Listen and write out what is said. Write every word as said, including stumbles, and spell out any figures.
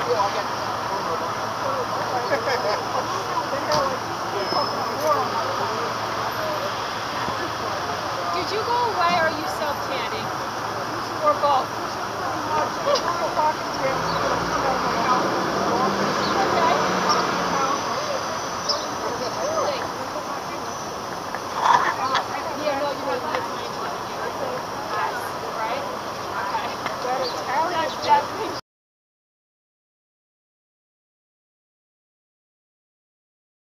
Did you go away or are you self-tanning? Or both?